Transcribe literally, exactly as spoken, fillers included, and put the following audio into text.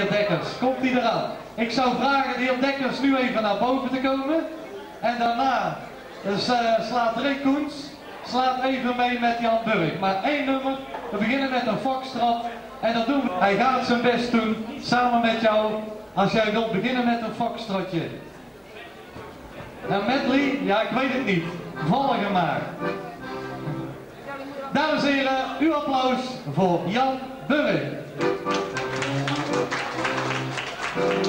heer Dekkers. Komt hij eraan? Ik zou vragen de heer Dekkers nu even naar boven te komen. En daarna dus, uh, slaat Rick Koens, slaat even mee met Jan Burg. Maar één nummer, we beginnen met een foxtrot. En dat doen we. Hij gaat zijn best doen, samen met jou, als jij wilt beginnen met een foxtrotje. Een medley? Ja, ik weet het niet. Volgen maar. Dames en heren, uw applaus voor Jan Burg.